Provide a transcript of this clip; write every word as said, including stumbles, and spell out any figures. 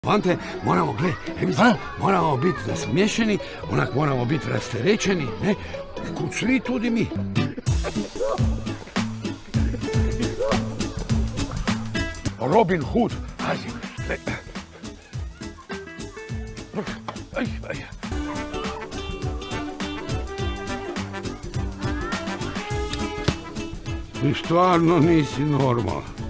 Pante, moramo, gle, evi, moramo biti nasmiješeni, onak moramo biti rasterećeni, ne? Kud svi, tudi mi. Robin Hood, pazi, gle. Aj, aj. Ti stvarno nisi normalan.